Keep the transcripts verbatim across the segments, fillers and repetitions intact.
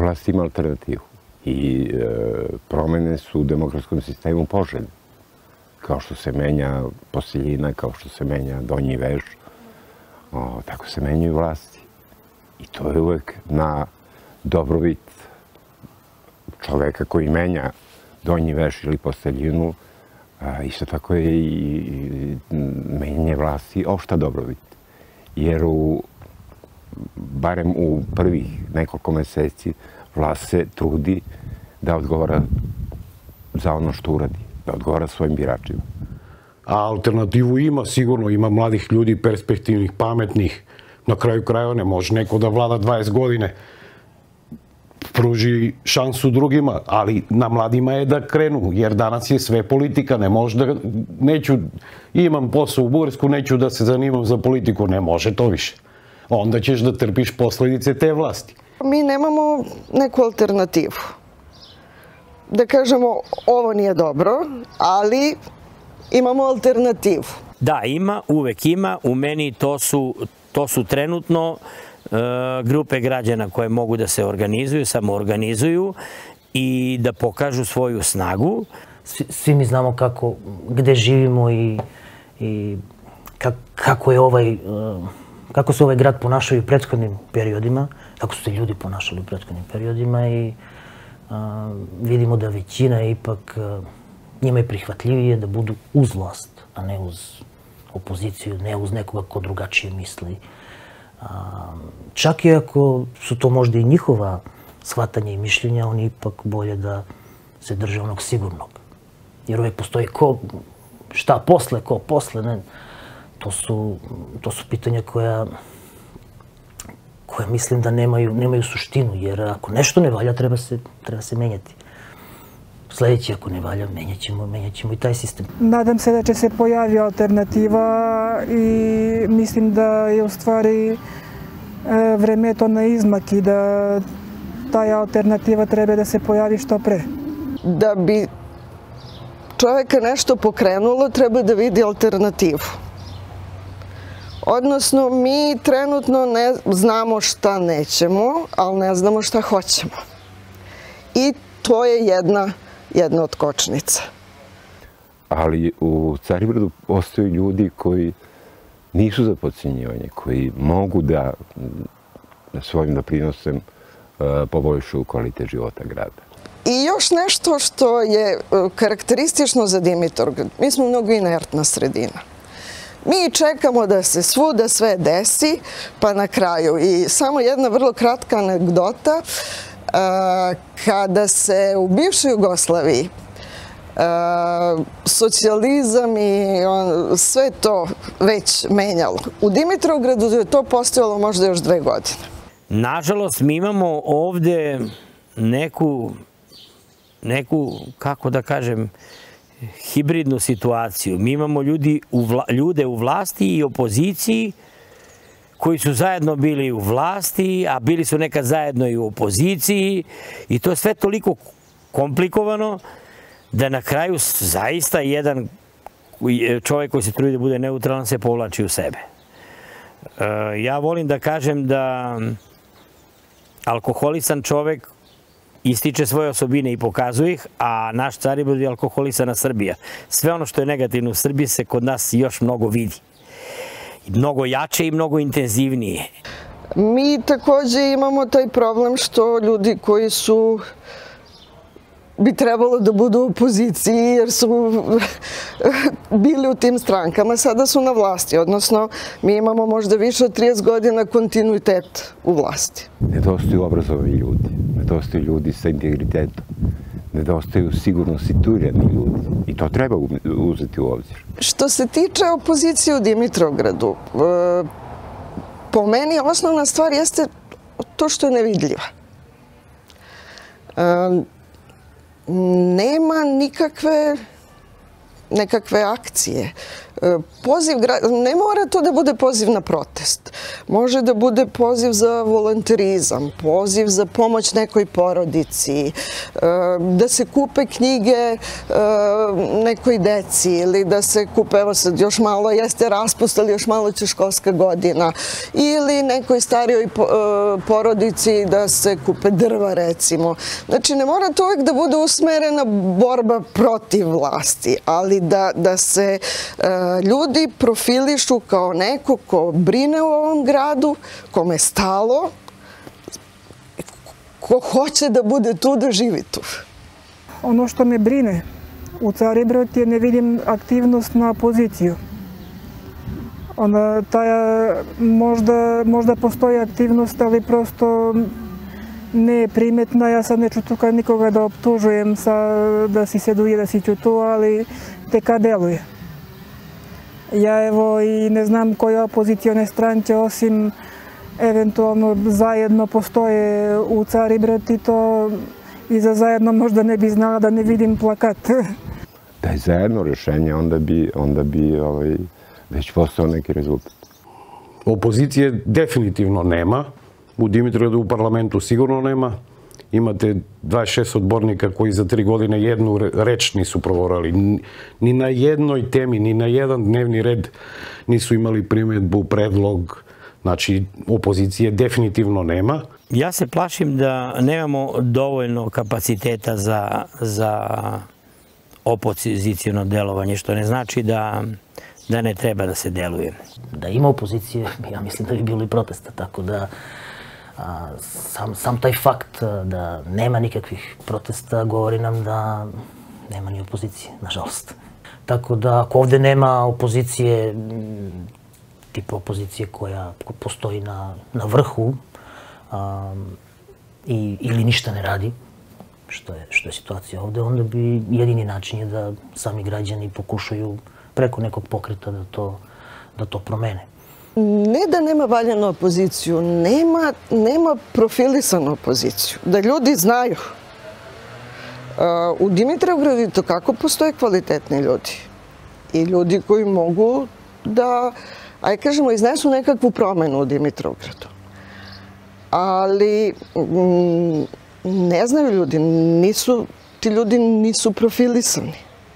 vlast ima alternativu i promene su u demokratskom sistemu poželjne. Kao što se menja Posteljina, kao što se menja Donji Veš, tako se menjaju vlasti. I to je uvek na dobrobit čoveka koji menja Donji Veš ili Posteljinu. Isto tako je i menjanje vlasti opšta dobrobit. Jer barem u prvih nekoliko meseci vlast se trudi da odgovara za ono što uradi, da odgovara svojim biračima. A alternativu ima, sigurno ima mladih ljudi, perspektivnih, pametnih. Na kraju krajeva ne može neko da vlada dvadeset godine, pruži šansu drugima, ali na mladima je da krenu, jer danas je sve politika, ne može da, neću, imam posao u Bugarsku, neću da se zanimam za politiku, ne može to više. Onda ćeš da trpiš posledice te vlasti. Mi nemamo neku alternativu. Da kažemo, ovo nije dobro, ali imamo alternativu. Da, ima, uvek ima. U meni to su, to su trenutno grupe građana koje mogu da se organizuju, samoorganizuju i da pokažu svoju snagu. Svi mi znamo kako, gde živimo i, i kako je ovaj, kako se ovaj grad ponašao u prethodnim periodima, kako su se ljudi ponašali u prethodnim periodima i a, vidimo da većina je ipak, a, njima je prihvatljivije da budu uz vlast, a ne uz opoziciju, ne uz nekoga ko drugačije misli. Čak i ako su to možda i njihova shvatanja i mišljenja, oni ipak bolje da se drže onog sigurnog. Jer uvijek postoji ko, šta posle, ko posle, ne. To su, to su pitanja koja, koja mislim da nemaju, nemaju suštinu, jer ako nešto ne valja, treba se, treba se menjati. Sljedeći, ako ne valja, menjat ćemo, menjat ćemo i taj sistem. Nadam se da će se pojavi alternativa i mislim da je u stvari vreme je to na izmak i da ta alternativa treba da se pojavi što pre. Da bi čoveka nešto pokrenulo, treba da vidi alternativu. Odnosno, mi trenutno ne znamo šta nećemo, ali ne znamo šta hoćemo. I to je jedna jedna od kočnica. Ali u Carigradu postoje ljudi koji nisu za potcenjivanje, koji mogu da svojim doprinosem poboljšaju kvalitet života grada. I još nešto što je karakteristično za Dimitrovgrad. Mi smo mnogo inertna sredina. Mi čekamo da se svuda sve desi, pa na kraju. I samo jedna vrlo kratka anegdota. Kada se u bivšoj Jugoslaviji socijalizam i sve to već menjalo, u Dimitrovgradu je to postojalo možda još dve godine. Nažalost, mi imamo ovde neku, neku, kako da kažem, hibridnu situaciju. Mi imamo ljudi u vla, ljude u vlasti i opoziciji koji su zajedno bili u vlasti, a bili su nekad zajedno i u opoziciji. I to je sve toliko komplikovano da na kraju zaista jedan čovjek koji se trudi da bude neutralan se povlači u sebe. Ja volim da kažem da alkoholisan čovjek ističe svoje osobine i pokazuje ih, a naš Carigrad je alkoholisana Srbija. Sve ono što je negativno u Srbiji se kod nas još mnogo vidi. Mnogo jače i mnogo intenzivnije. Mi također imamo taj problem što ljudi koji su bi trebalo da budu u opoziciji jer su bili u tim strankama, sada su na vlasti. Odnosno, mi imamo možda više od trideset godina kontinuitet u vlasti. Nedostaju obrazovani ljudi, nedostaju ljudi sa integritetom, nedostaju sigurno situirani ljudi i to treba uzeti u obzir. Što se tiče opozicije u Dimitrovgradu, po meni osnovna stvar jeste to što je nevidljiva. Nema nikakve nekakve akcije. Poziv, ne mora to da bude poziv na protest. Može da bude poziv za volonterizam, poziv za pomoć nekoj porodici, da se kupe knjige nekoj deci ili da se kupe, evo sad još malo jeste raspust, ali još malo će školska godina, ili nekoj starijoj porodici da se kupe drva, recimo. Znači, ne mora to uvijek da bude usmerena borba protiv vlasti, ali da, da se ljudi profilišu kao neko ko brine u ovom gradu, kome je stalo, ko hoće da bude tu, da živi tu. Ono što me brine u Caribroti je ne vidim aktivnost na opoziciju. Ona, taja, možda, možda postoji aktivnost, ali prosto ne je primetna. Ja sad neću tukaj nikoga da optužujem sa, da si se duje, da si ću tu, ali teka deluje. Ja evo i ne znam koje opozicione stranke, osim eventualno zajedno postoje u Caribroti, to i za zajedno možda ne bi znala da ne vidim plakat. Da je zajedno rešenje, onda bi, onda bi ovaj, već postao neki rezultat. Opozicije definitivno nema. U Dimitrovgradu u parlamentu sigurno nema. Imate dvadeset šest odbornika koji za tri godine jednu reč nisu provorali. Ni na jednoj temi, ni na jedan dnevni red nisu imali primjedbu, predlog. Znači, opozicije definitivno nema. Ja se plašim da nemamo dovoljno kapaciteta za, za opozicijono delovanje, što ne znači da, da ne treba da se deluje. Da ima opozicije, ja mislim da bi bilo i protesta, tako da a, sam, sam taj fakt da nema nikakvih protesta govori nam da nema ni opozicije, nažalost. Tako da ako ovde nema opozicije, tipa opozicije koja postoji na, na vrhu a, i, ili ništa ne radi, što je, što je situacija ovde, onda bi jedini način je da sami građani pokušaju preko nekog pokreta da to, da to promene. Ne da nema valjanu opoziciju, nema, nema profilisanu opoziciju. Da ljudi znaju. U Dimitrovgradu to kako postoje kvalitetni ljudi. I ljudi koji mogu da, ajde kažemo, iznesu nekakvu promenu u Dimitrovgradu. Ali ne znaju ljudi, nisu, ti ljudi nisu profilisani.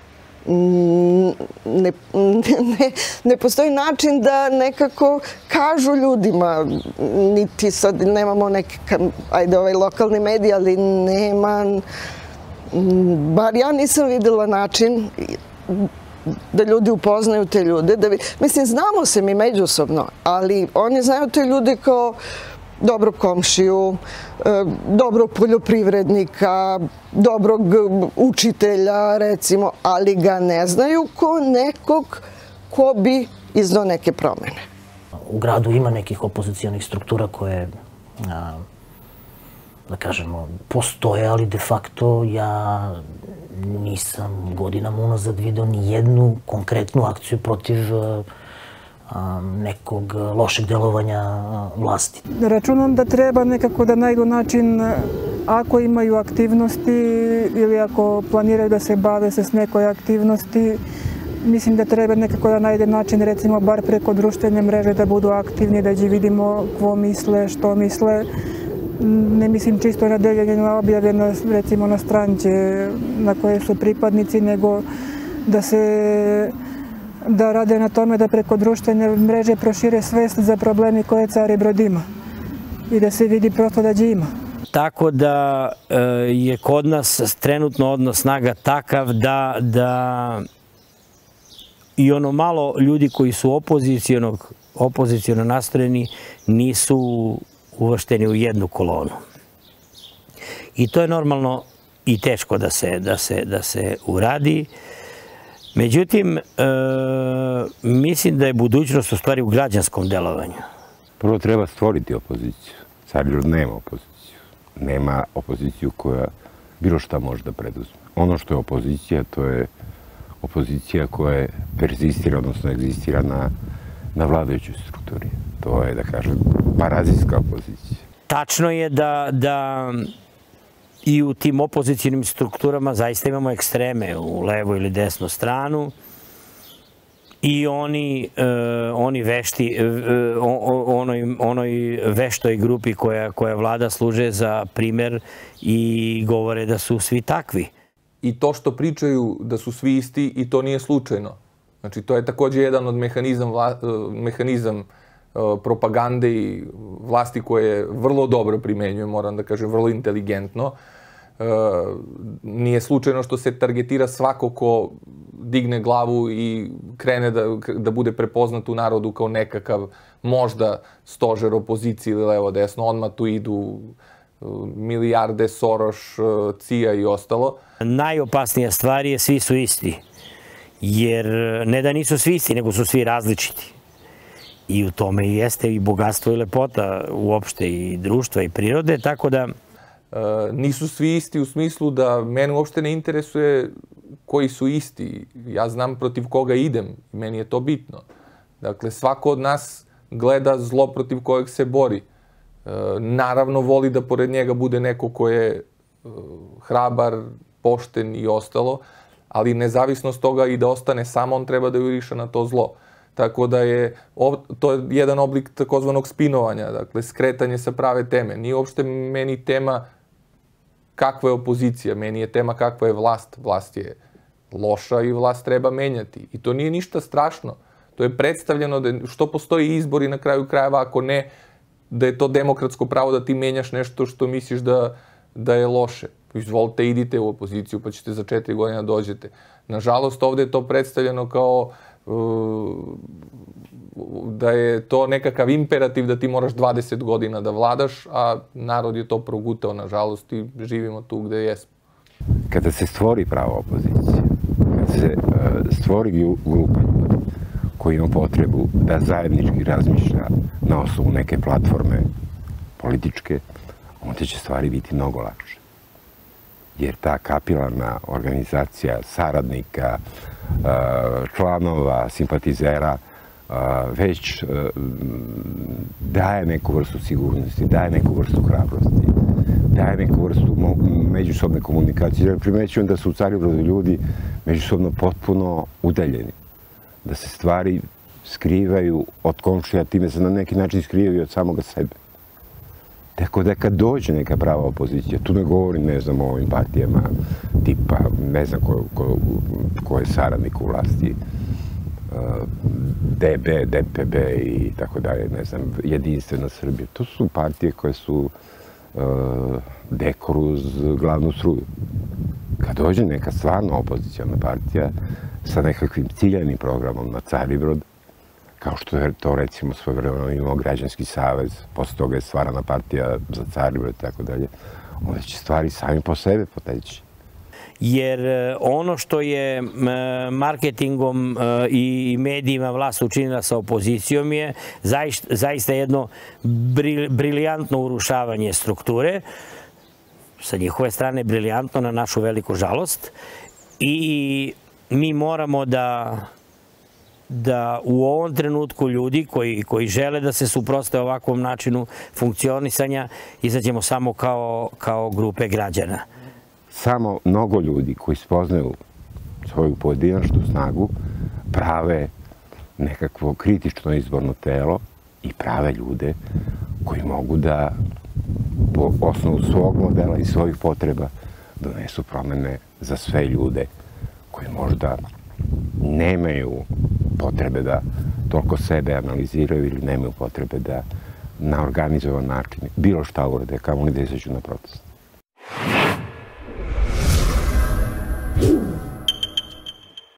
Ne, ne, ne postoji način da nekako kažu ljudima, niti sad nemamo neke, ajde ovaj lokalni medij, ali nema, bar ja nisam videla način da ljudi upoznaju te ljude. Da vi, mislim, znamo se mi međusobno, ali oni znaju te ljude kao dobrog komšiju, dobrog poljoprivrednika, dobrog učitelja, recimo, ali ga ne znaju ko nekog ko bi iznao neke promene. U gradu ima nekih opozicionih struktura koje, da kažemo, postoje, ali de facto ja nisam godinama unazad video ni jednu konkretnu akciju protiv nekog lošeg delovanja vlasti. Računam da treba nekako da najdu način, ako imaju aktivnosti ili ako planiraju da se bave se s nekoj aktivnosti, mislim da treba nekako da najde način, recimo, bar preko društvene mreže da budu aktivni, da će vidimo ko misle, što misle. Ne mislim čisto na deljenje na objave, recimo, na strance na koje su pripadnici, nego da se da rade na tome da preko društvene mreže prošire svest za problemi koje Caribrod ima i da se vidi prosto da će ima. Tako da je kod nas trenutno odnos snaga takav da, da i ono malo ljudi koji su opozicijonog, opozicijono nastrojeni nisu uvršteni u jednu kolonu. I to je normalno i teško da se, da se, da se uradi. Međutim, e, mislim da je budućnost u stvari u građanskom delovanju. Prvo treba stvoriti opoziciju. Caribrod nema opoziciju. Nema opoziciju koja bilo šta može da preduzme. Ono što je opozicija, to je opozicija koja persistira, odnosno egzistira na, na vladajućoj strukturi. To je, da kažem, parazitska opozicija. Tačno je da, da i u tim opozicijonim strukturama zaista imamo ekstreme u levu ili desnu stranu. i oni, oni vešti, onoj, onoj veštoj grupi koja, koja vlada služe za primer i govore da su svi takvi. I to što pričaju da su svi isti, i to nije slučajno. Znači, to je takođe jedan od mehanizam, mehanizam propagande i vlasti koje vrlo dobro primenjuje, moram da kažem, vrlo inteligentno. Nije slučajno što se targetira svako ko digne glavu i krene da, da bude prepoznat u narodu kao nekakav možda stožer opozicije ili levo-desno. Odmah tu idu milijarde, Soroš, C I A i ostalo. Najopasnija stvar je svi su isti. Jer ne da nisu svi isti, nego su svi različiti. I u tome i jeste i bogatstvo i lepota uopšte i društva i prirode, tako da... Nisu svi isti u smislu da mene uopšte ne interesuje koji su isti. Ja znam protiv koga idem i meni je to bitno. Dakle, svako od nas gleda zlo protiv kojeg se bori. Naravno, voli da pored njega bude neko ko je hrabar, pošten i ostalo, ali nezavisno s toga i da ostane samo, on treba da juriša na to zlo. Tako da je to je jedan oblik takozvanog spinovanja, dakle, skretanje sa prave teme. Nije uopšte meni tema kakva je opozicija, meni je tema kakva je vlast. Vlast je loša i vlast treba menjati. I to nije ništa strašno. To je predstavljeno da što postoji izbori na kraju krajeva, ako ne, da je to demokratsko pravo da ti menjaš nešto što misliš da, da je loše. Izvolite, idite u opoziciju pa ćete za četiri godina dođete. Nažalost, ovde je to predstavljeno kao da je to nekakav imperativ da ti moraš dvadeset godina da vladaš, a narod je to progutao, nažalost, i živimo tu gde jesmo. Kada se stvori prava opozicija, kada se stvori grupa ljudi koji ima potrebu da zajednički razmišlja na osnovu neke platforme političke, onda će stvari biti mnogo lakše. Jer ta kapilarna organizacija saradnika, članova, simpatizera, već daje neku vrstu sigurnosti, daje neku vrstu hrabrosti, daje neku vrstu međusobne komunikacije. Jer primećujem da su u Carigradu ljudi međusobno potpuno udaljeni, da se stvari skrivaju od komšija, time se na neki način skrivaju od samoga sebe. Tako da kad dođe neka prava opozicija, tu ne govorim, ne znam, o ovim partijama tipa, ne znam ko, ko, ko je saradnik u vlasti, D B, D P B i tako dalje, ne znam, Jedinstvena Srbija. To su partije koje su dekor uz glavnu struju. Kad dođe neka stvarno opozicijona partija sa nekakvim ciljanim programom na Carigrad, kao što je to, recimo, svojevremeno imao Građanski savez, posle toga je stvarana partija za Carigrad i tako dalje, onda će stvari sami po sebe poteći. Jer ono što je marketingom i medijima vlast učinila sa opozicijom je zaista jedno briljantno urušavanje strukture, sa njihove strane briljantno, na našu veliku žalost, i mi moramo da da u ovom trenutku ljudi koji, koji žele da se suprotstave ovakvom načinu funkcionisanja izađemo samo kao, kao grupe građana. Samo mnogo ljudi koji spoznaju svoju pojedinačnu snagu prave nekakvo kritično izborno telo i prave ljude koji mogu da po osnovu svog modela i svojih potreba donesu promene za sve ljude koji možda nemaju potrebe da toliko sebe analiziraju ili nemaju potrebe da na organizovan način bilo šta urade, kao oni da izađu na protest.